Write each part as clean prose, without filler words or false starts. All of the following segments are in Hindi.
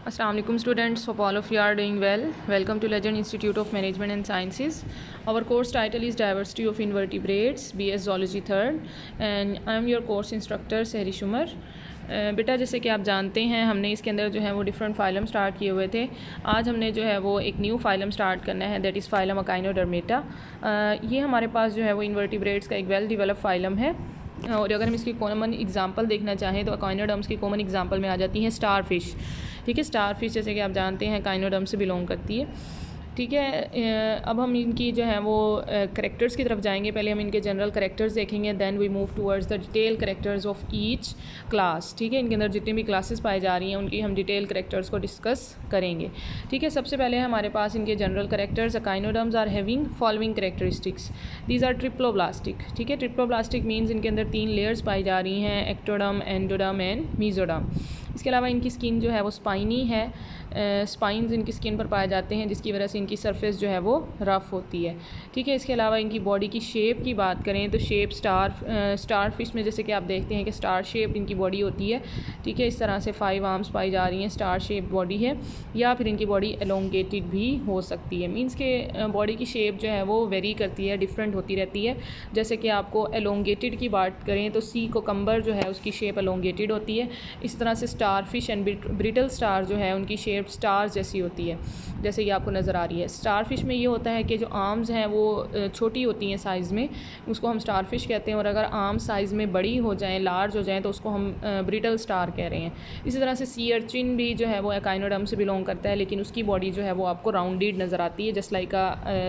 Assalamu alaikum students, hope all of you are doing well. Welcome to Legend Institute of Management and Sciences. Our course title is Diversity of Invertebrates, BS Zoology 3rd, and I am your course instructor Sehri Shumar. बेटा जैसे कि आप जानते हैं हमने इसके अंदर जो है वो डिफरेंट फाइलम स्टार्ट किए हुए थे। आज हमने जो है वो एक न्यू फाइलम स्टार्ट करना है, दैट इज़ फाइलम अकाइनोडर्मेटा। ये हमारे पास जो है वो इन्वर्टिब्रेट्स का एक वेल डेवलप फाइलम है। और अगर हम इसकी कॉमन एग्जांपल देखना चाहें तो अकाइनोडर्म्स की कॉमन एग्जांपल में आ जाती हैं स्टार फिश। ठीक है, स्टार फिश जैसे कि आप जानते हैं अकाइनोडर्म से बिलोंग करती है। ठीक है, अब हम इनकी जो है वो करेक्टर्स की तरफ जाएंगे। पहले हम इनके जनरल करेक्टर्स देखेंगे, then we move towards the detail characters of each class. ठीक है, इनके अंदर जितनी भी क्लासेस पाई जा रही हैं उनकी हम डिटेल करेक्टर्स को डिस्कस करेंगे। ठीक है, सबसे पहले हमारे पास इनके general characters echinoderms are having following characteristics. These are triploblastic. ठीक है, ट्रिप्लोब्लास्टिक मीन्स इनके अंदर 3 लेयर्स पाई जा रही हैं, एक्टोडर्म, एंडोडर्म एंड मीजोडर्म। इसके अलावा इनकी स्किन जो है वो स्पाइनी है, स्पाइंस इनकी स्किन पर पाए जाते हैं जिसकी वजह से इनकी सरफेस जो है वो रफ़ होती है। ठीक है, इसके अलावा इनकी बॉडी की शेप की बात करें तो शेप स्टार फिश में जैसे कि आप देखते हैं कि स्टार शेप इनकी बॉडी होती है। ठीक है, इस तरह से 5 आर्म्स पाई जा रही हैं, स्टार शेप बॉडी है, या फिर इनकी बॉडी एलोंगेटेड भी हो सकती है। मीन्स के बॉडी की शेप जो है वो वेरी करती है, डिफरेंट होती रहती है। जैसे कि आपको एलोंगेटेड की बात करें तो सी कोकम्बर जो है उसकी शेप एलोंगेटेड होती है। इस तरह से star fish and brittle star जो है उनकी शेप स्टार्स जैसी होती है, जैसे ये आपको नज़र आ रही है। स्टार फिश में ये होता है कि जो आर्म्स हैं वो छोटी होती हैं साइज़ में, उसको हम स्टार फिश कहते हैं। और अगर आर्म साइज़ में बड़ी हो जाएं, लार्ज हो जाएं, तो उसको हम ब्रिटल स्टार कह रहे हैं। इसी तरह से सी अर्चिन भी जो है वो अकाइनोडर्म से बिलोंग करता है, लेकिन उसकी बॉडी जो है वो आपको राउंडेड नज़र आती है, जस्ट लाइक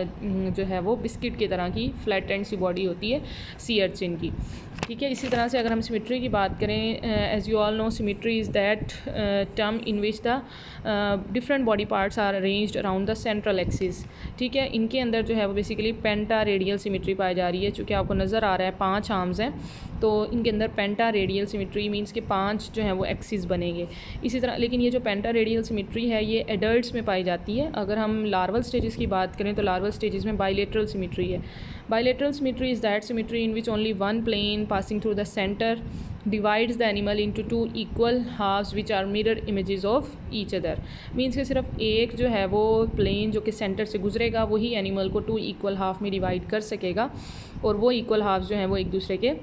जो है वो बिस्किट की तरह की फ्लैट एंड सी बॉडी होती है सी अर्चिन की। ठीक है, इसी तरह से अगर हम सिमेट्री की बात करें, as you all know symmetry is that term in which the different body parts are arranged around the central axis. ठीक है, इनके अंदर जो है वो बेसिकली पेंटा रेडियल सिमेट्री पाई जा रही है। चूँकि आपको नज़र आ रहा है 5 आर्म्स हैं, तो इनके अंदर पेंटा रेडियल सिमेट्री मीन्स के 5 जो हैं वो एक्सिस बनेंगे। इसी तरह लेकिन ये जो पेंटा रेडियल सिमेट्री है ये एडल्ट्स में पाई जाती है। अगर हम लार्वल स्टेजेस की बात करें तो लार्वल स्टेजेस में बाइलेटरल सिमेट्री है। Bilateral symmetry is that symmetry in which only one plane passing through the center divides the animal into 2 equal halves which are mirror images of each other। Means कि सिर्फ एक जो है वो प्लेन जो कि सेंटर से गुजरेगा वही एनिमल को 2 इक्वल हाफ में डिवाइड कर सकेगा, और वो इक्वल हाफ्स जो हैं वो एक दूसरे के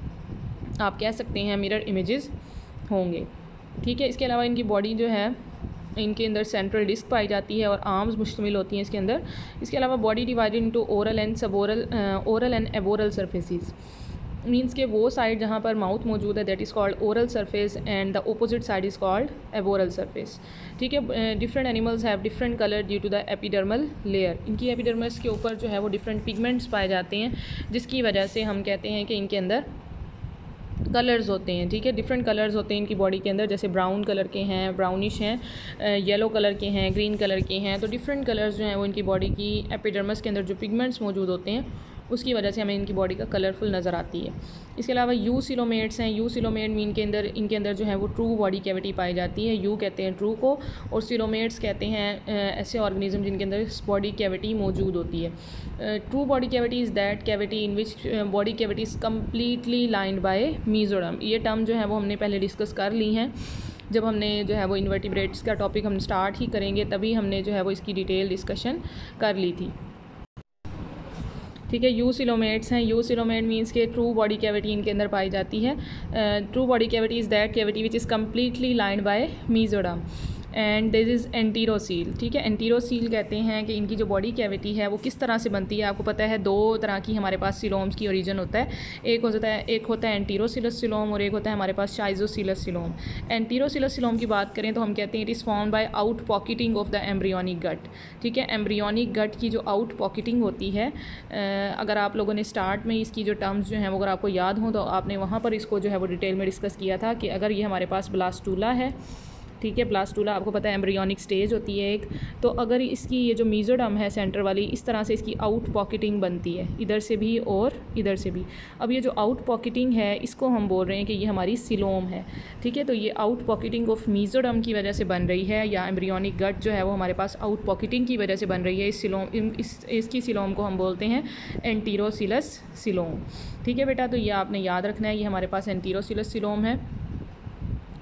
आप कह सकते हैं मिरर इमेजेस होंगे। ठीक है, इसके अलावा इनकी बॉडी जो है इनके अंदर सेंट्रल डिस्क पाई जाती है और आर्म्स मुश्तमिल होती हैं इसके अंदर। इसके अलावा body divided into oral and suboral oral and aboral surfaces. Means के वो साइड जहाँ पर माउथ मौजूद है that is called oral surface and the opposite side is called aboral surface. ठीक है, different animals have different colour due to the epidermal layer. इनकी एपिडर्मस के ऊपर जो है वो डिफरेंट पिगमेंट्स पाए जाते हैं, जिसकी वजह से हम कहते हैं कि इनके अंदर कलर्स होते हैं। ठीक है, डिफरेंट कलर्स होते हैं इनकी बॉडी के अंदर, जैसे ब्राउन कलर के हैं, ब्राउनिश हैं, येलो कलर के हैं, ग्रीन कलर के हैं। तो डिफरेंट कलर्स जो हैं वो इनकी बॉडी की एपिडर्मस के अंदर जो पिगमेंट्स मौजूद होते हैं उसकी वजह से हमें इनकी बॉडी का कलरफुल नज़र आती है। इसके अलावा यू सिलोमेट्स हैं। यू सिलोमेट मीन के अंदर इनके अंदर जो है वो ट्रू बॉडी कैविटी पाई जाती है। यू कहते हैं ट्रू को, और सिलोमेट्स कहते हैं ऐसे ऑर्गेनिज्म जिनके अंदर बॉडी कैविटी मौजूद होती है। True body cavity is that cavity in which body cavity is completely lined by mesoderm. ये टर्म जो है वो हमने पहले डिस्कस कर ली हैं। जब हमने जो है वो इन्वर्टिब्रेट्स का टॉपिक हम स्टार्ट ही करेंगे तभी हमने जो है वो इसकी डिटेल डिस्कशन कर ली थी। ठीक है, यू सिलोमेट्स हैं। यू सिलोमेट मीन्स के ट्रू बॉडी कैविटी इनके अंदर पाई जाती है। True body cavity is that cavity which is completely lined by mesoderm and this is enterocoel. ठीक है, एंटीरोसील कहते हैं कि इनकी जो बॉडी कैविटी है वो किस तरह से बनती है। आपको पता है 2 तरह की हमारे पास सिलोम्स की ओरिजिन होता है। एक होता है एंटीरोसिलस सिलोम और एक होता है हमारे पास शाइजोसिलस सिलोम। एंटीरोसिलस सिलोम की बात करें तो हम कहते हैं it is form by out pocketing of the embryonic gut. ठीक है, एम्ब्रियोनिक गट की जो आउट पॉकेटिंग होती है, अगर आप लोगों ने स्टार्ट में इसकी जो टर्म्स जो हैं वो अगर आपको याद हों तो आपने वहाँ पर इसको जो है वो डिटेल में डिस्कस किया था कि अगर ये हमारे पास ब्लास्टूला है, ठीक है, ब्लास्टूला आपको पता है एम्ब्रियोनिक स्टेज होती है एक, तो अगर इसकी ये जो मीजोडर्म है सेंटर वाली, इस तरह से इसकी आउट पॉकेटिंग बनती है, इधर से भी और इधर से भी। अब ये जो आउट पॉकेटिंग है इसको हम बोल रहे हैं कि ये हमारी सिलोम है। ठीक है, तो ये आउट पॉकेटिंग ऑफ मीजोडर्म की वजह से बन रही है, या एम्ब्रियोनिक गट जो है वो हमारे पास आउट पॉकेटिंग की वजह से बन रही है। इस सिलोम इसकी सिलोम को हम बोलते हैं एंटीरोसिलस सिलोम। ठीक है बेटा, तो ये आपने याद रखना है, ये हमारे पास एंटीरोसिलस सिलोम है।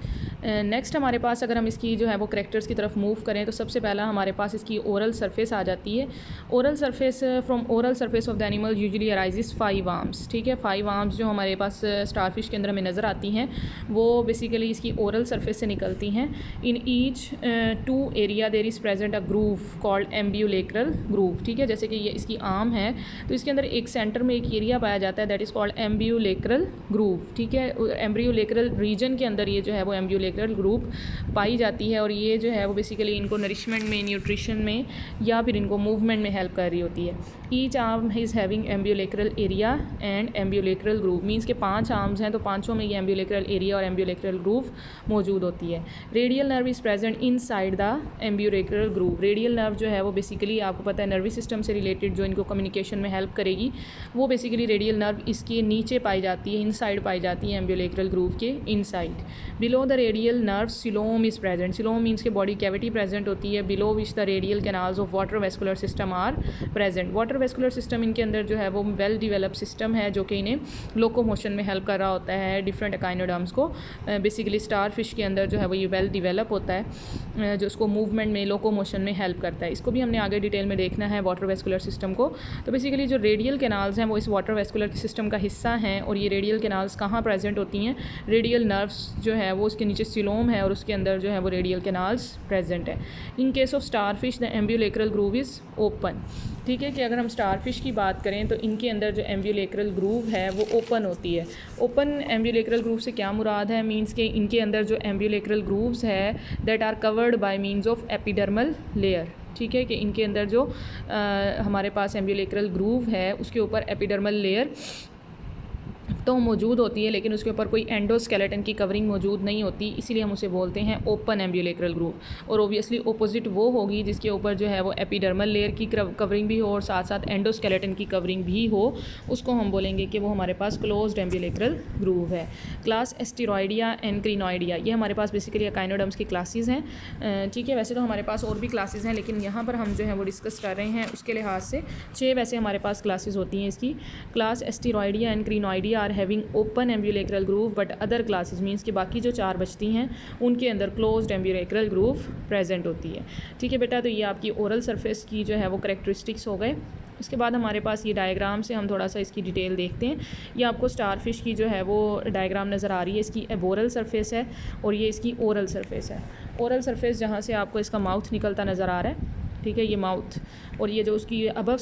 नेक्स्ट हमारे पास अगर हम इसकी जो है वो करैक्टर्स की तरफ मूव करें तो सबसे पहला हमारे पास इसकी ओरल सरफेस आ जाती है। Oral surface, from oral surface of the animal usually arises 5 arms. ठीक है, 5 आर्म्स जो हमारे पास स्टारफिश के अंदर हमें नज़र आती हैं वो बेसिकली इसकी ओरल सरफेस से निकलती हैं। In each 2 area there is present a groove called ambulacral groove. ठीक है, जैसे कि ये इसकी आर्म है तो इसके अंदर एक सेंटर में एक एरिया पाया जाता है that is called ambulacral groove. ठीक है, एम्ब्यूलेक्रल रीजन के अंदर ये जो है वो एम्ब्यूलेक्रल ग्रूव पाई जाती है और ये जो है वो बेसिकली इनको नरिशमेंट में, न्यूट्रिशन में या फिर इनको मूवमेंट में हेल्प कर रही होती है। Each arm is having ambulacral area and ambulacral groove, means के 5 आर्म्स हैं तो पाँचों में ये एम्ब्यूलेक्रल एरिया और एम्ब्यूलेक्रल ग्रूव मौजूद होती है। Radial nerve is present inside the ambulacral groove. Radial nerve जो है वो बेसिकली आपको पता है नर्वस सिस्टम से रिलेटेड जो इनको कम्युनिकेशन में हेल्प करेगी, वो बेसिकली रेडियल नर्व इसके नीचे पाई जाती है, इनसाइड पाई जाती है एम्ब्यूलेक्रल ग्रूव के inside. Below the radial nerve coelom is present. Coelom means के बॉडी कैविटी प्रेजेंट होती है below which the radial canals of water vascular system are present. Water vascular system इनके अंदर जो है वो वेल डिवेलप सिस्टम है जो कि इन्हें लोकोमोशन में हेल्प कर रहा होता है डिफरेंट एकाइनोडर्म्स को। बेसिकली स्टार फिश के अंदर जो है वो ये वेल डिवेलप होता है जो उसको मूवमेंट में, लोकोमोशन में हेल्प करता है। इसको भी हमने आगे डिटेल में देखना है वाटर वेस्कुलर सिस्टम को। तो बेसिकली जो रेडियल कैनाल्स हैं वो इस वाटर वेस्कुलर सिस्टम का हिस्सा हैं और ये रेडियल कैनाल्स कहाँ प्रेजेंट होती हैं, रेडियल नर्व्स जो है वो उसके नीचे सिलोम है और उसके अंदर जो है वो रेडियल कैनाल्स प्रेजेंट है। In case of star fish the ambulacral groove is open. ठीक है, कि अगर हम स्टार फिश की बात करें तो इनके अंदर जो एम्ब्यूलेक्रल ग्रूव है वो ओपन होती है। ओपन एम्ब्यूलेक्रल ग्रूव से क्या मुराद है, मींस के इनके अंदर जो एम्ब्यूलेक्रल ग्रूव्स है that are covered by means of epidermal layer. ठीक है, कि इनके अंदर जो हमारे पास एम्ब्यूलेक्रल ग्रूव है उसके ऊपर एपिडर्मल लेयर तो मौजूद होती है लेकिन उसके ऊपर कोई एंडोस्केलेटन की कवरिंग मौजूद नहीं होती, इसीलिए हम उसे बोलते हैं ओपन एम्ब्यूलेक्रल ग्रूव। और ओबियसली ओपोजिट वो होगी जिसके ऊपर जो है वो एपिडर्मल लेयर की कवरिंग भी हो और साथ साथ एंडोस्केलेटन की कवरिंग भी हो, उसको हम बोलेंगे कि वो हमारे पास क्लोज्ड एम्ब्यूलेक्रल ग्रूव है। क्लास एस्टेरॉयडिया एंड क्रिनॉइडिया, ये हमारे पास बेसिकली एकाइनोडर्म्स की क्लासेस हैं। ठीक है, वैसे तो हमारे पास और भी क्लासेस हैं लेकिन यहाँ पर हम जो है वो डिस्कस कर रहे हैं उसके लिहाज से 6 वैसे हमारे पास क्लासेस होती हैं इसकी। Class asteroidea and crinoidea are having open ambulacral groove but other classes means कि बाकी जो 4 बचती हैं उनके अंदर क्लोज्ड एम्ब्यूलेक्रल ग्रूव प्रेजेंट होती है। ठीक है बेटा, तो ये आपकी ओरल सरफेस की जो है वो करैक्टरिस्टिक्स हो गए। उसके बाद हमारे पास ये डायग्राम से हम थोड़ा सा इसकी डिटेल देखते हैं। ये आपको स्टारफिश की जो है वो डायग्राम नज़र आ रही है, इसकी एबोरल सरफेस है और ये इसकी ओरल सरफेस है। ओरल सरफेस जहाँ से आपको इसका माउथ निकलता नज़र आ रहा है, ठीक है, ये माउथ, और ये जो उसकी अबव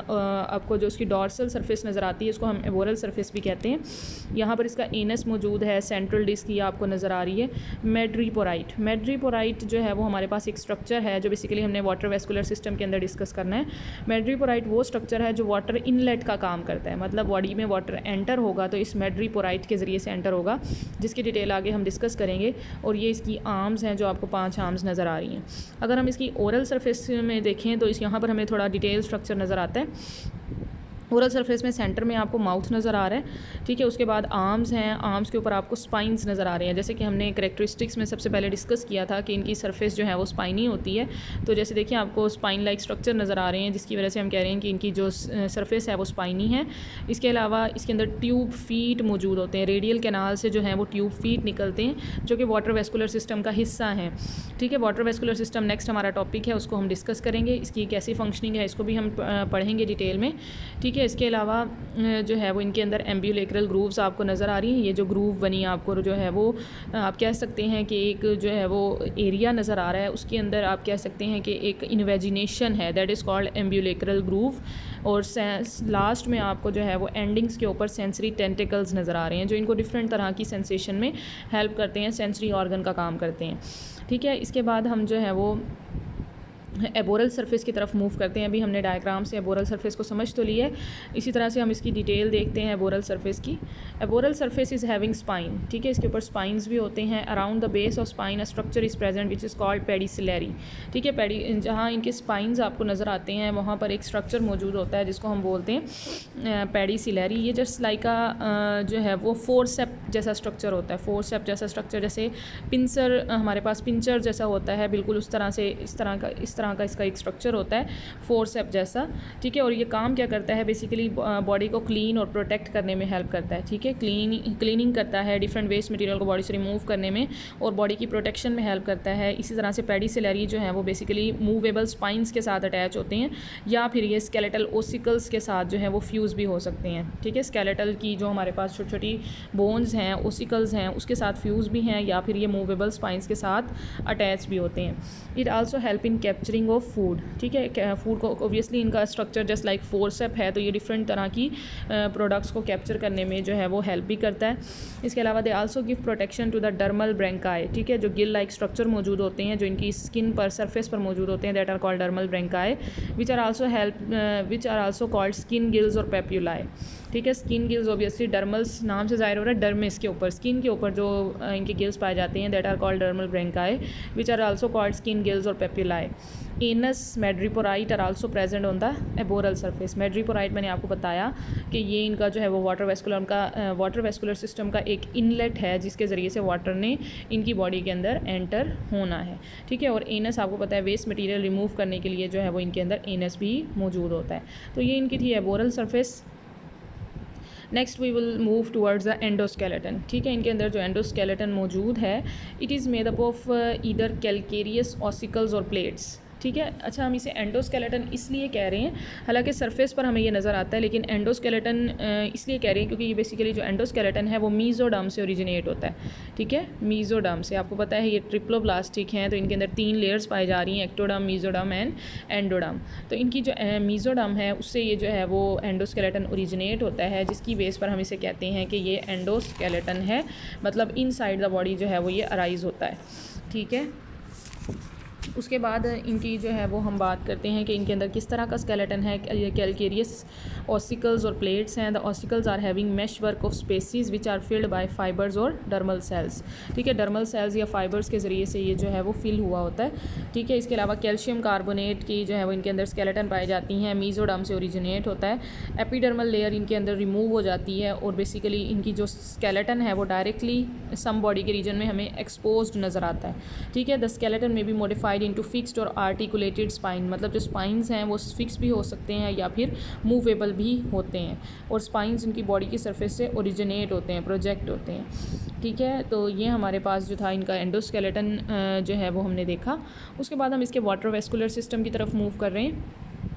आपको जो उसकी डॉर्सल सरफेस नज़र आती है इसको हम एबोरल सरफेस भी कहते हैं। यहाँ पर इसका एनस मौजूद है, सेंट्रल डिस्क ये आपको नज़र आ रही है। मैड्रीपोराइट, मैड्रीपोराइट जो है वो हमारे पास एक स्ट्रक्चर है जो बेसिकली हमने वाटर वेस्कुलर सिस्टम के अंदर डिस्कस करना है। मैड्रीपोराइट वो स्ट्रक्चर है जो वाटर इनलेट का काम करता है, मतलब बॉडी में वाटर एंटर होगा तो इस मैड्रीपोराइट के ज़रिए से एंटर होगा, जिसकी डिटेल आगे हम डिस्कस करेंगे। और ये इसकी आर्म्स हैं जो आपको 5 आर्म्स नज़र आ रही हैं। अगर हम इसकी ओरल सरफेस में देखें तो इस यहाँ पर हमें थोड़ा डिटेल स्ट्रक्चर नज़र आता है। ओरल सरफेस में सेंटर में आपको माउथ नज़र आ रहा है, ठीक है। उसके बाद आर्म्स हैं, आर्म्स के ऊपर आपको स्पाइंस नज़र आ रहे हैं। जैसे कि हमने करैक्टरिस्टिक्स में सबसे पहले डिस्कस किया था कि इनकी सरफेस जो है वो स्पाइनी होती है। तो जैसे देखिए आपको स्पाइन लाइक स्ट्रक्चर नज़र आ रहे हैं जिसकी वजह से हम कह रहे हैं कि इनकी जो सरफेस है वो स्पाइनी है। इसके अलावा इसके अंदर ट्यूब फीट मौजूद होते हैं, रेडियल कैनाल से जो है वो ट्यूब फीट निकलते हैं जो कि वाटर वेस्कुलर सिस्टम का हिस्सा हैं, ठीक है। वाटर वेस्कुलर सिस्टम नेक्स्ट हमारा टॉपिक है, उसको हम डिस्कस करेंगे। इसकी कैसी फंक्शनिंग है इसको भी हम पढ़ेंगे डिटेल में, ठीक है। इसके अलावा जो है वो इनके अंदर एम्ब्यूलेक्रल ग्रूव्स आपको नज़र आ रही हैं। ये जो ग्रूव बनी आपको जो है वो आप कह सकते हैं कि एक जो है वो एरिया नज़र आ रहा है, उसके अंदर आप कह सकते हैं कि एक इन्वेजिनेशन है, that is called ambulacral groove. और लास्ट में आपको जो है वो एंडिंग्स के ऊपर सेंसरी टेंटिकल्स नज़र आ रहे हैं जो इनको डिफरेंट तरह की सेंसेशन में हेल्प करते हैं, सेंसरी ऑर्गन का काम करते हैं, ठीक है। इसके बाद हम जो है वो एबोरल सरफेस की तरफ मूव करते हैं। अभी हमने डायग्राम से एबोरल सरफेस को समझ तो लिया है, इसी तरह से हम इसकी डिटेल देखते हैं एबोरल सरफेस की। Aboral surface is having spine, ठीक है, इसके ऊपर स्पाइंस भी होते हैं। Around the base of spine a structure is present which is called pedicellaria, ठीक है। जहाँ इनके स्पाइंस आपको नज़र आते हैं वहाँ पर एक स्ट्रक्चर मौजूद होता है जिसको हम बोलते हैं पेडिसिलरी। ये जस्ट लाइक जो है वो फोरसेप जैसा स्ट्रक्चर होता है, फोरसेप जैसा स्ट्रक्चर, जैसे पिंसर हमारे पास पिंचर जैसा होता है, बिल्कुल उस तरह से इस तरह तरह का इसका एक स्ट्रक्चर होता है फोर्सेप जैसा, ठीक है। और ये काम क्या करता है, बेसिकली बॉडी को क्लीन और प्रोटेक्ट करने में हेल्प करता है, ठीक है। क्लीनिंग करता है, डिफरेंट वेस्ट मटेरियल को बॉडी से रिमूव करने में और बॉडी की प्रोटेक्शन में हेल्प करता है। इसी तरह से पेडिसिलरी जो है वो बेसिकली मूवेबल स्पाइंस के साथ अटैच होते हैं, या फिर ये स्केलेटल ओसिकल्स के साथ जो है वो फ्यूज़ भी हो सकते हैं, ठीक है। स्केलेटल की जो हमारे पास छोटी छोटी बोन्स हैं, ओसिकल्स हैं, उसके साथ फ्यूज़ भी हैं, या फिर ये मूवेबल स्पाइंस के साथ अटैच भी होते हैं। It also help in capturing of food, ठीक है। फूड को ऑब्वियसली इनका स्ट्रक्चर जस्ट लाइक फोर्सेप है, तो ये डिफरेंट तरह की प्रोडक्ट्स को कैप्चर करने में जो है वो हेल्प भी करता है। इसके अलावा they also give protection to the dermal branchiae, ठीक है। जो गिल लाइक स्ट्रक्चर मौजूद होते हैं, जो इनकी स्किन पर सरफेस पर मौजूद होते हैं, that are called dermal branchiae, which are also called skin gills और पेप्यूलाई, ठीक है। स्किन गिल्स ऑब्वियसली डर्मल्स नाम से जाहिर हो रहा है, डर्मिस के ऊपर, स्किन के ऊपर जो इनके गिल्स पाए जाते हैं, that are called dermal branchiae, which are also called skin gills और papulae. Anus madreporite are also present on the aboral surface. Madreporite मैंने आपको बताया कि ये इनका जो है वो वाटर वेस्कुलर सिस्टम का एक इनलेट है, जिसके ज़रिए से वाटर ने इनकी बॉडी के अंदर एंटर होना है, ठीक है। और एनस आपको पता है वेस्ट मटेरियल रिमूव करने के लिए जो है वो इनके अंदर एनस भी मौजूद होता है। तो ये इनकी थी aboral surface. Next we will move towards the endoskeleton, ठीक है। इनके अंदर जो एंडोस्केलेटन मौजूद है, it is made up of either calcareous ossicles और प्लेट्स, ठीक है। अच्छा, हम इसे एंडोस्केलेटन इसलिए कह रहे हैं, हालांकि सरफेस पर हमें ये नज़र आता है, लेकिन एंडोस्केलेटन इसलिए कह रहे हैं क्योंकि ये बेसिकली जो एंडोस्केलेटन है वो मीजोडर्म से ओरिजिनेट होता है, ठीक है। मीजोडर्म से, आपको पता है ये ट्रिप्लोब्लास्टिक हैं, तो इनके अंदर 3 लेयर्स पाई जा रही हैं, एक्टोडर्म, मीजोडर्म एंड एंडोडर्म। तो इनकी जो मीजोडर्म है उससे ये जो है वो एंडोस्केलेटन ओरिजिनेट होता है, जिसकी बेस पर हम इसे कहते हैं कि ये एंडोस्केलेटन है, मतलब इनसाइड द बॉडी जो है वो ये अराइज होता है, ठीक है। उसके बाद इनकी जो है वो हम बात करते हैं कि इनके अंदर किस तरह का स्केलेटन है। कैलकेरियस ऑसिकल्स और प्लेट्स हैं। The ossicles are having mesh work of spaces which are filled by fibres और डर्मल सेल्स, ठीक है। डर्मल सेल्स या फाइबर्स के ज़रिए से ये जो है वो फिल हुआ होता है, ठीक है। इसके अलावा कैल्शियम कार्बोनेट की जो है वो इनके अंदर स्केलेटन पाई जाती हैं, मीजोडर्म से ओरिजिनेट होता है। एपिडर्मल लेयर इनके अंदर रिमूव हो जाती है और बेसिकली इनकी जो स्केलेटन है वो डायरेक्टली सम बॉडी के रीजन में हमें एक्सपोज्ड नज़र आता है, ठीक है। द स्केलेटन में भी मॉडिफाइड इनटू फिक्स्ड और आर्टिकुलेटेड स्पाइन, मतलब जो स्पाइंस हैं वो फिक्स भी हो सकते हैं या फिर मूवेबल भी होते हैं, और स्पाइंस इनकी बॉडी की सरफेस से ओरिजिनेट होते हैं, प्रोजेक्ट होते हैं, ठीक है। तो ये हमारे पास जो था इनका एंडोस्केलेटन जो है वो हमने देखा। उसके बाद हम इसके वाटर वेस्कुलर सिस्टम की तरफ मूव कर रहे हैं।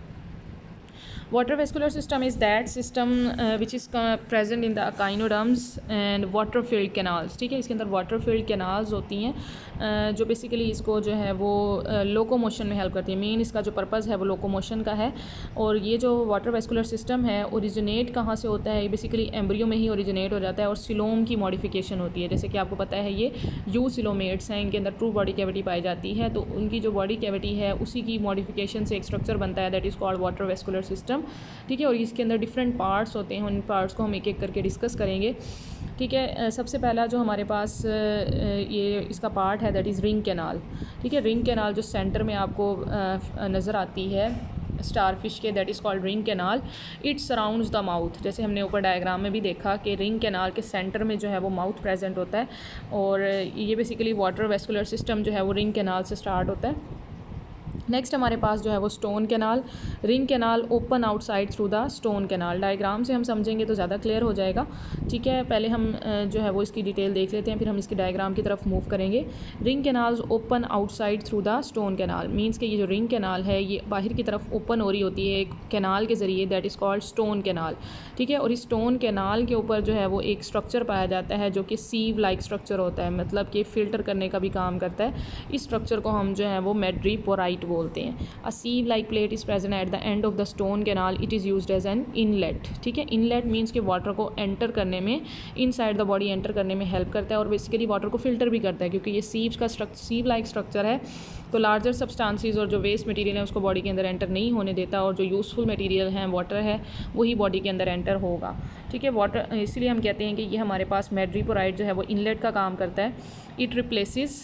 Water vascular system is that system which is present in the echinoderms and water filled canals, ठीक है। इसके अंदर water filled canals होती हैं जो बेसिकली इसको जो है वो लोकोमोशन में हेल्प करती है। मेन इसका जो पर्पज़ है वो लोकोमोशन का है। और ये जो वाटर वेस्कुलर सिस्टम है ओरिजिनेट कहाँ से होता है, ये बेसिकली एम्ब्रियो में ही ओरिजिनेट हो जाता है और सिलोम की मॉडिफिकेशन होती है। जैसे कि आपको पता है ये यू सिलोमेट्स हैं, इनके अंदर ट्रू बॉडी कैविटी पाई जाती है, तो उनकी जो बॉडी कैविटी है उसी की मॉडिफिकेशन से एक स्ट्रक्चर बनता है, that is called water vascular system, ठीक है। और इसके अंदर डिफरेंट पार्ट्स होते हैं, उन पार्ट्स को हम एक एक करके डिस्कस करेंगे, ठीक है। सबसे पहला जो हमारे पास ये इसका पार्ट है दैट इज़ रिंग कैनाल, ठीक है। रिंग कैनाल जो सेंटर में आपको नज़र आती है स्टारफिश के, that is called ring canal. It surrounds the mouth, जैसे हमने ऊपर डायग्राम में भी देखा कि रिंग कैनाल के सेंटर में जो है वो माउथ प्रेजेंट होता है, और ये बेसिकली वाटर वेस्कुलर सिस्टम जो है वो रिंग कैनाल से स्टार्ट होता है। नेक्स्ट हमारे पास जो है वो stone canal. Ring canal open outside through the stone canal. Diagram से हम समझेंगे तो ज़्यादा क्लियर हो जाएगा, ठीक है। पहले हम जो है वो इसकी डिटेल देख लेते हैं, फिर हम इसकी डायग्राम की तरफ मूव करेंगे। Ring canals open outside through the stone canal, means कि ये जो रिंग कैनाल है ये बाहर की तरफ ओपन हो रही होती है एक कैनाल के ज़रिए, that is called stone canal, ठीक है। और इस स्टोन कैनाल के ऊपर जो है वो एक स्ट्रक्चर पाया जाता है जो कि सीव लाइक स्ट्रक्चर होता है, मतलब कि फ़िल्टर करने का भी काम करता है। इस स्ट्रक्चर को हम जो है वो मैड्रीपोराइट बोलते हैं। A sieve like plate is present at the end of the stone canal, it is used as an inlet, ठीक है। इनलेट मीन्स कि वाटर को एंटर करने में, इनसाइड द बॉडी एंटर करने में हेल्प करता है और बेसिकली वाटर को फिल्टर भी करता है, क्योंकि ये सीव लाइक स्ट्रक्चर है, तो लार्जर सब्सटेंसेस और जो वेस्ट मटेरियल है उसको बॉडी के अंदर एंटर नहीं होने देता, और जो यूज़फुल मटेरियल है वाटर है वही बॉडी के अंदर एंटर होगा, ठीक है। वाटर, इसलिए हम कहते हैं कि ये हमारे पास मैड्रीपोराइट जो है वो इनलेट का काम करता है। It replaces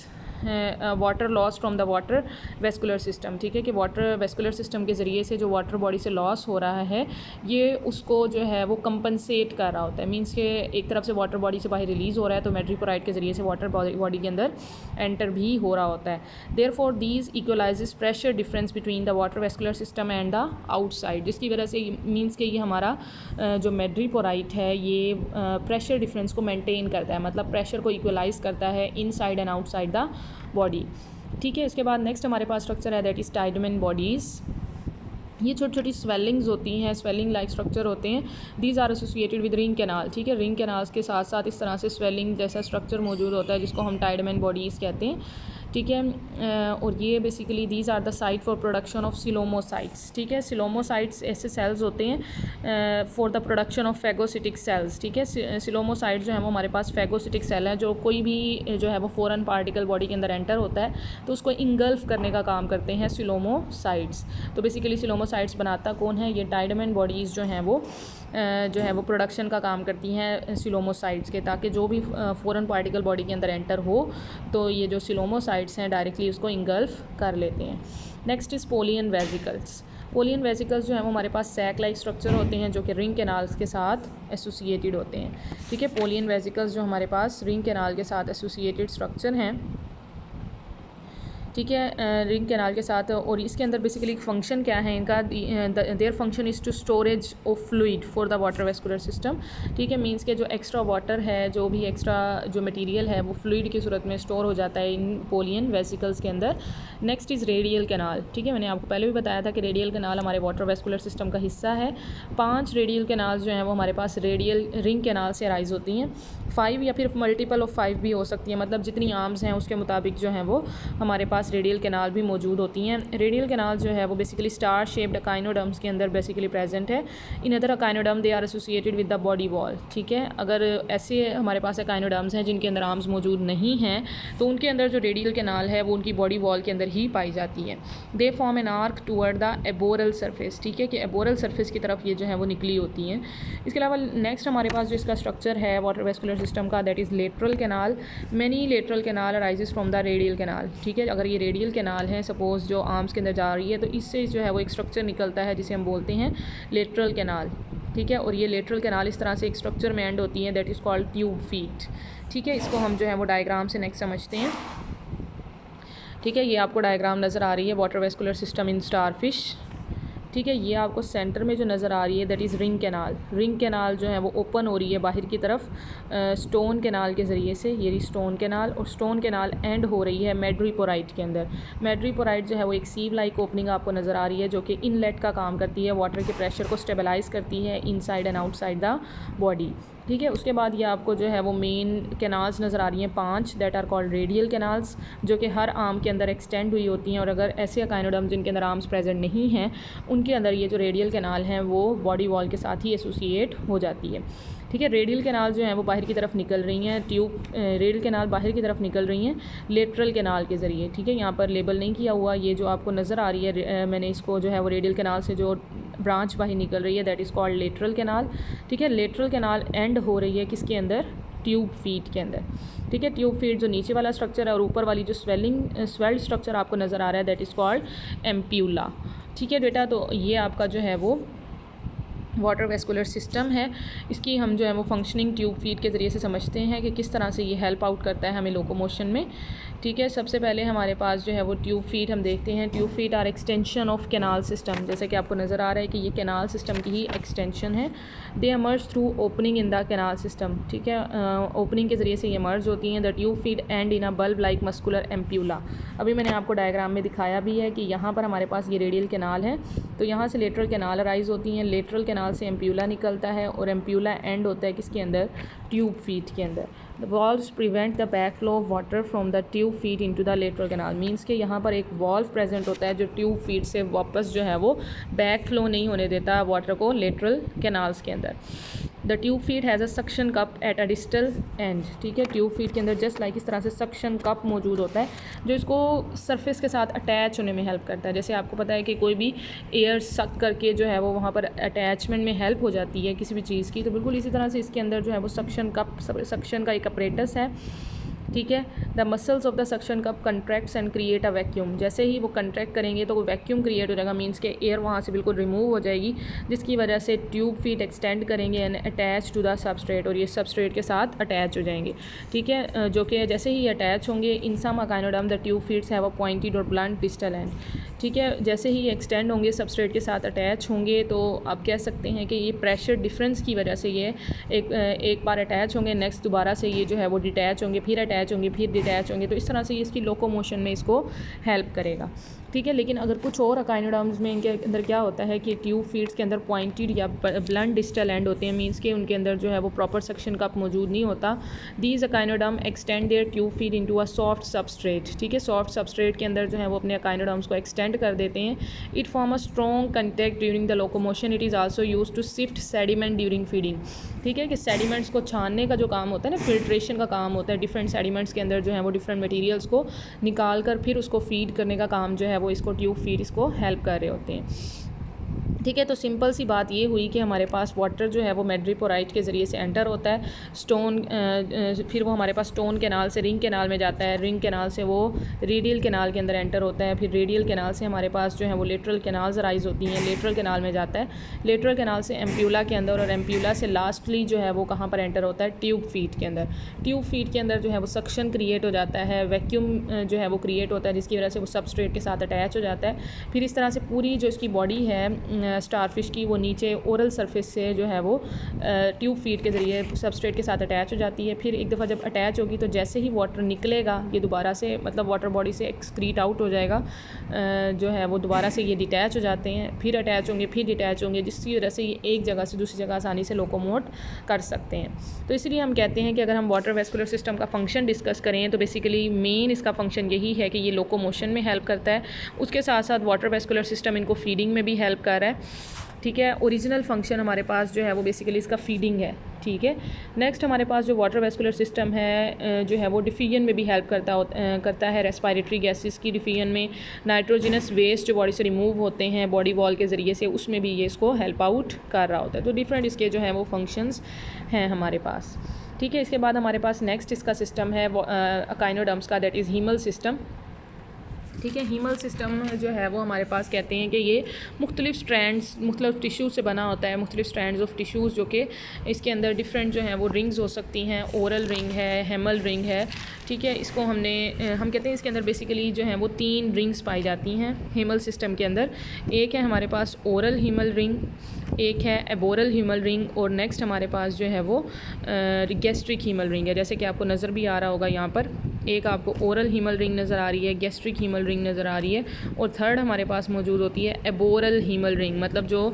water loss from the water vascular system, ठीक है, कि वाटर वेस्कुलर सिस्टम के ज़रिए से जो वाटर बॉडी से लॉस हो रहा है ये उसको जो है वो कंपनसेट कर रहा होता है। मींस के एक तरफ से वाटर बॉडी से बाहर रिलीज़ हो रहा है तो मैड्रीपोराइट के ज़रिए से वाटर बॉडी के अंदर एंटर भी हो रहा होता है। Therefore these equalises pressure difference between the water vascular system and the outside, जिसकी वजह से मींस के ये हमारा जो मैड्रीपोराइट है ये प्रेशर डिफरेंस को मेंटेन करता है, मतलब प्रेशर को इक्वलाइज करता है inside and outside the body, ठीक है। इसके बाद नेक्स्ट हमारे पास स्ट्रक्चर है दैट इज़ टाइडमैन बॉडीज़। ये छोटी छोटी स्वेलिंग्स होती हैं, स्वेलिंग लाइक स्ट्रक्चर होते हैं। These are associated with ring canal, ठीक है। रिंग कैनाल्स के साथ साथ इस तरह से स्वेलिंग जैसा स्ट्रक्चर मौजूद होता है जिसको हम टाइडमैन बॉडीज़ कहते हैं, ठीक है। और ये basically these are the site for production of coelomocytes, ठीक है। सिलोमोसाइट्स ऐसे सेल्स होते हैं for the production of phagocytic cells, ठीक है। सिलोमोसाइट्स जो है वो हमारे पास फैगोसिटिक सेल है, जो कोई भी जो है वो फॉरेन पार्टिकल बॉडी के अंदर एंटर होता है तो उसको इंगल्फ करने का काम करते हैं सिलोमोसाइट्स। तो बेसिकली सिलोमोसाइट्स बनाता कौन है, ये टाइडमैन बॉडीज़ जो हैं वो प्रोडक्शन का काम करती हैं सिलोमोसाइट्स के, ताकि जो भी फॉरेन पार्टिकल बॉडी के अंदर एंटर हो तो ये जो सिलोमोसाइट्स हैं डायरेक्टली उसको इंगल्फ कर लेते हैं। Next is Polian vesicles. Polian vesicles जो है वो हमारे पास सैक लाइक स्ट्रक्चर होते हैं जो कि रिंग कैनाल्स के साथ एसोसिएटेड होते हैं, ठीक है। पोलियन वेसिकल्स जो हमारे पास रिंग कैनाल के साथ एसोसिएटेड स्ट्रक्चर हैं, ठीक है, रिंग कैनाल के साथ। और इसके अंदर बेसिकली फंक्शन क्या है इनका, their function is to storage of fluid for the water vascular system, ठीक है। मींस के जो एक्स्ट्रा वाटर है, जो भी एक्स्ट्रा जो मटेरियल है वो फ्लूइड की सूरत में स्टोर हो जाता है इन पोलियन वेसिकल्स के अंदर। नेक्स्ट इज़ रेडियल कैनाल, ठीक है। मैंने आपको पहले भी बताया था कि रेडियल कैनाल हमारे वाटर वेस्कुलर सिस्टम का हिस्सा है। 5 रेडियल कैनाल जो हैं वो हमारे पास रेडियल रिंग कैनाल से अराइज होती हैं। 5 या फिर मल्टीपल ऑफ 5 भी हो सकती है, मतलब जितनी आर्म्स हैं उसके मुताबिक जो हैं वो हमारे पास रेडियल कैनाल भी मौजूद होती हैं। रेडियल कैनाल जो है वो बेसिकली स्टार शेप्ड अकाइनोडर्म्स के अंदर बेसिकली प्रेजेंट है। In other echinoderm they are associated with the body wall, ठीक है। अगर ऐसे हमारे पास अकाइनोडर्म्स हैं जिनके अंदर आर्म्स मौजूद नहीं हैं तो उनके अंदर जो रेडियल कैनाल है वो उनकी बॉडी वॉल के अंदर ही पाई जाती है। They form an arc toward the aboral surface, ठीक है, कि एबोरल सरफेस की तरफ ये जो है वो निकली होती हैं। इसके अलावा नेक्स्ट हमारे पास जो इसका स्ट्रक्चर है वाटर वेस्कुलर सिस्टम का that is lateral canal. Many lateral canal arises from the radial canal, ठीक है। अगर ये रेडियल कैनाल है सपोज जो आर्म्स के अंदर जा रही है तो इससे जो है वो एक स्ट्रक्चर निकलता है जिसे हम बोलते हैं लेटरल कैनाल, ठीक है। और ये लेटरल कैनाल इस तरह से एक स्ट्रक्चर में एंड होती है that is called tube feet, ठीक है। इसको हम जो है वो डायग्राम से नेक्स्ट समझते हैं, ठीक है। ये आपको डायग्राम नज़र आ रही है water vascular system in starfish, ठीक है। ये आपको सेंटर में जो नज़र आ रही है that is ring canal. Ring canal जो है वो ओपन हो रही है बाहर की तरफ स्टोन कैनाल के ज़रिए से, ये स्टोन कैनाल, और स्टोन कैनाल एंड हो रही है मैड्रीपोराइट के अंदर। मैड्रीपोराइट जो है वो एक सीव लाइक ओपनिंग आपको नज़र आ रही है जो कि इनलेट का काम करती है, वाटर के प्रेशर को स्टेबलाइज़ करती है inside and outside the body, ठीक है। उसके बाद ये आपको जो है वो मेन कैनाल्स नज़र आ रही हैं 5 that are called radial canals, जो कि हर आर्म के अंदर एक्सटेंड हुई होती हैं। और अगर ऐसे अकाइनोडर्म जिनके अंदर आर्म्स प्रेजेंट नहीं हैं उनके अंदर ये जो रेडियल कैनाल हैं वो बॉडी वॉल के साथ ही एसोसिएट हो जाती है, ठीक है। रेडियल कैनाल जो है वो बाहर की तरफ निकल रही हैं, रेडियल कैनाल बाहर की तरफ निकल रही हैं लेटरल कैनाल के ज़रिए, ठीक है। यहाँ पर लेबल नहीं किया हुआ, ये जो आपको नज़र आ रही है मैंने इसको जो है वो रेडियल कैनाल से जो ब्रांच बाहर निकल रही है that is called lateral canal, ठीक है। लेटरल कैनाल एंड हो रही है किसके अंदर, ट्यूब फीट के अंदर, ठीक है। ट्यूब फीट जो नीचे वाला स्ट्रक्चर है और ऊपर वाली जो स्वेल्ड स्ट्रक्चर आपको नज़र आ रहा है दैट इज़ कॉल्ड एम्प्यूला, ठीक है बेटा। तो ये आपका जो है वो वाटर वेस्कुलर सिस्टम है। इसकी हम जो है वो फंक्शनिंग ट्यूब फीट के ज़रिए से समझते हैं कि किस तरह से ये हेल्प आउट करता है हमें लोकोमोशन में, ठीक है। सबसे पहले हमारे पास जो है वो ट्यूब फीट हम देखते हैं। Tube feet are extension of canal system, जैसे कि आपको नज़र आ रहा है कि ये कैनाल सिस्टम की ही एक्सटेंशन है। They emerge through opening in the canal system, ठीक है। ओपनिंग के ज़रिए से ये एमर्ज होती हैं। The tube feet end in a bulb like muscular ampulla. अभी मैंने आपको डायग्राम में दिखाया भी है कि यहाँ पर हमारे पास ये रेडियल कैनाल है, तो यहाँ से लेटरल कैनाल अराइज होती हैं, लेटरल कैनाल से एम्प्यूला निकलता है और एम्प्यूला एंड होता है किसके अंदर, ट्यूब फीट के अंदर। The valves prevent the back flow of water from the tube feet into the lateral canal. Means के यहाँ पर एक वॉल्व प्रेजेंट होता है जो ट्यूब फीट से वापस जो है वो बैक फ्लो नहीं होने देता वाटर को लेटरल कैनाल्स के अंदर। The tube feet has a suction cup at a distal end, ठीक है। ट्यूब फीट के अंदर जस्ट लाइक इस तरह से सक्शन कप मौजूद होता है जो इसको सरफेस के साथ अटैच होने में हेल्प करता है। जैसे आपको पता है कि कोई भी एयर सक करके जो है वो वहाँ पर अटैचमेंट में हेल्प हो जाती है किसी भी चीज़ की, तो बिल्कुल इसी तरह से इसके अंदर जो है वो सक्शन का एक अपरेटस है ठीक है। The muscles of the suction cup contracts and create a vacuum, जैसे ही वो कंट्रैक्ट करेंगे तो वो वैक्यूम क्रिएट हो जाएगा, मीन्स के एयर वहाँ से बिल्कुल रिमूव हो जाएगी, जिसकी वजह से ट्यूब फीट एक्सटेंड करेंगे and attach to the substrate, और ये सबस्ट्रेट के साथ अटैच हो जाएंगे। ठीक है, जो कि जैसे ही अटैच होंगे, in some echinoderm the tube feets have a pointed और ब्लंट डिस्टल एंड। ठीक है, जैसे ही एक्सटेंड होंगे, सबस्ट्रेट के साथ अटैच होंगे, तो आप कह सकते हैं कि ये प्रेशर डिफरेंस की वजह से ये एक बार अटैच होंगे, नेक्स्ट दोबारा से ये जो है वो डिटैच होंगे, फिर अटैच होंगे, फिर डिटैच होंगे, तो इस तरह से ये इसकी लोकोमोशन में इसको हेल्प करेगा। ठीक है, लेकिन अगर कुछ और अकाइनोडर्म्स में इनके अंदर क्या होता है कि ट्यूब फीट्स के अंदर पॉइंटेड या ब्लंट डिस्टल एंड होते हैं, मीन्स के उनके अंदर जो है वो प्रॉपर सक्शन कप मौजूद नहीं होता। These echinoderm extend their tube feet into a soft substrate. ठीक है, सॉफ्ट सबस्ट्रेट के अंदर जो है वो अपने अकाइनोडर्म्स को एक्सटेंड कर देते हैं। It form a strong contact during the locomotion. It is also use to sift sediment during feeding. ठीक है, कि सेडिमेंट्स को छानने का जो काम होता है ना, फिल्ट्रेशन का काम होता है, डिफरेंट सेडिमेंट्स के अंदर जो है वो डिफरेंट मटेरियल्स को निकाल कर फिर उसको फीड करने का काम जो है वो इसको ट्यूब फीड इसको हेल्प कर रहे होते हैं। ठीक है, तो सिंपल सी बात ये हुई कि हमारे पास वाटर जो है वो मैड्रिपोराइट के ज़रिए से एंटर होता है, स्टोन फिर वो हमारे पास स्टोन कैनाल से रिंग कैनाल में जाता है, रिंग कैनाल से वो रेडियल कैनाल के अंदर एंटर होता है, फिर रेडियल कैनाल से हमारे पास जो है वो लेटरल कैनाल्स राइज होती हैं, लेटरल कैनाल में जाता है, लेटरल कैनाल से एम्प्यूला के अंदर, और एम्प्यूला से लास्टली जो है वो कहाँ पर एंटर होता है, ट्यूब फीट के अंदर। ट्यूब फीट के अंदर जो है वो सक्शन क्रिएट हो जाता है, वैक्यूम जो है वो क्रिएट होता है, जिसकी वजह से वो सबस्ट्रेट के साथ अटैच हो जाता है। फिर इस तरह से पूरी जो इसकी बॉडी है स्टारफिश की, वो नीचे ओरल सरफेस से जो है वो ट्यूब फीट के ज़रिए सबस्ट्रेट के साथ अटैच हो जाती है। फिर एक दफ़ा जब अटैच होगी तो जैसे ही वाटर निकलेगा, ये दोबारा से मतलब वाटर बॉडी से एक्सक्रीट आउट हो जाएगा, जो है वो दोबारा से ये डिटैच हो जाते हैं, फिर अटैच होंगे, फिर डिटैच होंगे, जिसकी वजह से ये एक जगह से दूसरी जगह आसानी से लोकोमोट कर सकते हैं। तो इसलिए हम कहते हैं कि अगर हम वाटर वेस्कुलर सिस्टम का फंक्शन डिस्कस करें तो बेसिकली मेन इसका फंक्शन यही है कि ये लोकोमोशन में हेल्प करता है, उसके साथ साथ वाटर वेस्कुलर सिस्टम इनको फीडिंग में भी हेल्प कर रहा है। ठीक है, ओरिजिनल फंक्शन हमारे पास जो है वो बेसिकली इसका फीडिंग है। ठीक है, नेक्स्ट हमारे पास जो वाटर वेस्कुलर सिस्टम है जो है वो डिफिजन में भी हेल्प करता है, रेस्पिरेटरी गैसेस की डिफिजन में, नाइट्रोजनस वेस्ट जो बॉडी से रिमूव होते हैं बॉडी वॉल के ज़रिए से, उसमें भी ये इसको हेल्प आउट कर रहा होता है। तो डिफरेंट इसके जो हैं वो फंक्शंस हैं हमारे पास। ठीक है, इसके बाद हमारे पास नेक्स्ट इसका सिस्टम है अकाइनोडर्म्स का, दैट इज़ हीमल सिस्टम। ठीक है, हीमल सिस्टम जो है वो हमारे पास कहते हैं कि ये मुख्तलिफ स्ट्रैंड्स, मुख्तलिफ टिश्यूज़ से बना होता है, मुख्तलिफ स्ट्रैंड्स ऑफ टिश्यूज़, जो कि इसके अंदर डिफरेंट जो हैं वो रिंग्स हो सकती हैं, ओरल रिंग है, हेमल रिंग है। ठीक है, इसको हम कहते हैं इसके अंदर बेसिकली जो है वो 3 रिंग्स पाई जाती हैं हीमल सिस्टम के अंदर। एक है हमारे पास ओरल हीमल रिंग, एक है एबोरल हीमल रिंग, और नेक्स्ट हमारे पास जो है वो गैस्ट्रिक हीमल रिंग है, जैसे कि आपको नज़र भी आ रहा होगा यहाँ पर। एक आपको ओरल हीमल रिंग नज़र आ रही है, गैस्ट्रिक हीमल रिंग नज़र आ रही है, और थर्ड हमारे पास मौजूद होती है एबोरल हीमल रिंग, मतलब जो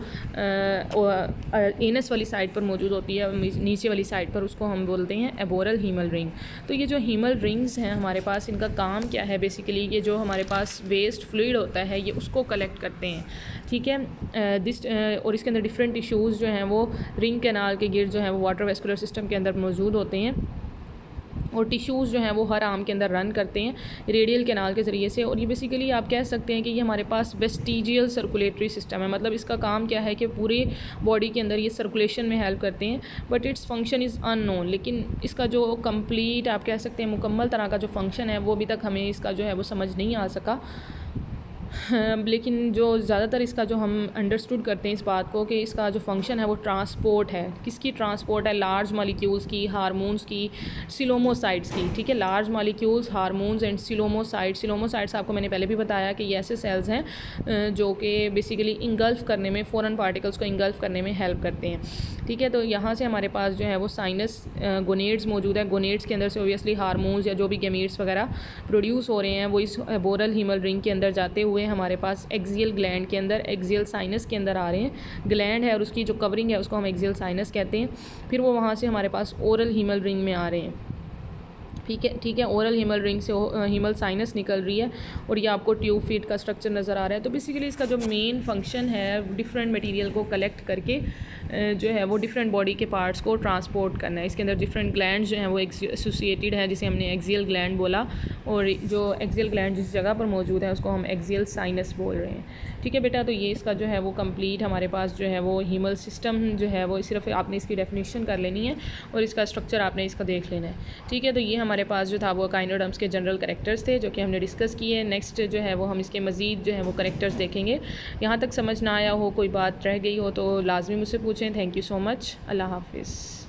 एनस वाली साइड पर मौजूद होती है, नीचे वाली साइड पर, उसको हम बोलते हैं एबोरल हीमल रिंग। तो ये जो हीमल रिंग्स हैं हमारे पास, इनका काम क्या है बेसिकली, ये जो हमारे पास वेस्ट फ्लूइड होता है ये उसको कलेक्ट करते हैं। ठीक है, और इसके अंदर डिफरेंट टिश्यूज़ जो हैं वो रिंग कैनाल के गिर्द जो है वो वाटर वेस्कुलर सिस्टम के अंदर मौजूद होते हैं, और टिश्यूज़ जो हैं वो हर आर्म के अंदर रन करते हैं रेडियल कैनाल के ज़रिए से। और ये बेसिकली आप कह सकते हैं कि ये हमारे पास वेस्टिजियल सर्कुलेटरी सिस्टम है, मतलब इसका काम क्या है कि पूरे बॉडी के अंदर ये सर्कुलेशन में हेल्प करते हैं, but its function is unknown. लेकिन इसका जो कंप्लीट आप कह सकते हैं मुकम्मल तरह का जो फंक्शन है वो अभी तक हमें इसका जो है वो समझ नहीं आ सका। लेकिन जो ज़्यादातर इसका जो हम अंडरस्टूड करते हैं इस बात को कि इसका जो फंक्शन है वो ट्रांसपोर्ट है। किसकी ट्रांसपोर्ट है? लार्ज मॉलिक्यूल्स की, हार्मोन्स की, सिलोमोसाइट्स की। ठीक है, large molecules, hormones and coelomocytes. Coelomocytes आपको मैंने पहले भी बताया कि ये ऐसे सेल्स हैं जो कि बेसिकली इंगल्फ करने में, फॉरेन पार्टिकल्स को इंगल्फ करने में हेल्प करते हैं। ठीक है, तो यहाँ से हमारे पास जो है वो साइनस गोनेड्स मौजूद है। गोनेड्स के अंदर से ओबियसली हार्मोन्स या जो भी गैमीट्स वगैरह प्रोड्यूस हो रहे हैं वो इस बोरल हीमल रिंग के अंदर जाते हुए हमारे पास एक्सियल ग्लैंड के अंदर, एक्सियल साइनस के अंदर आ रहे हैं। ग्लैंड है और उसकी जो कवरिंग है उसको हम एक्सियल साइनस कहते हैं। फिर वो वहाँ से हमारे पास ओरल हीमल रिंग में आ रहे हैं। ठीक है, ओरल हीमल रिंग से हीमल साइनस निकल रही है और ये आपको ट्यूब फीट का स्ट्रक्चर नज़र आ रहा है। तो बेसिकली इसका जो मेन फंक्शन है डिफरेंट मटेरियल को कलेक्ट करके जो है वो डिफरेंट बॉडी के पार्ट्स को ट्रांसपोर्ट करना है। इसके अंदर डिफरेंट ग्लैंड्स जो हैं वो एसोसिएटेड है, जिसे हमने एक्सियल ग्लैंड बोला, और जो एक्सियल ग्लैंड जिस जगह पर मौजूद है उसको हम एक्सियल साइनस बोल रहे हैं। ठीक है बेटा, तो ये इसका जो है वो कंप्लीट हमारे पास जो है वो हीमल सिस्टम जो है वो सिर्फ आपने इसकी डेफिनेशन कर लेनी है और इसका स्ट्रक्चर आपने इसका देख लेना है। ठीक है, तो ये हमारे हमारे पास जो था वो काइनोडर्म्स के जनरल करेक्टर्स थे जो कि हमने डिस्कस किए। नेक्स्ट जो है वो हम इसके मज़ीद जो है वो करेक्टर्स देखेंगे। यहाँ तक समझ ना आया हो, कोई बात रह गई हो तो लाजमी मुझसे पूछें। Thank you so much. अल्लाह हाफिज़।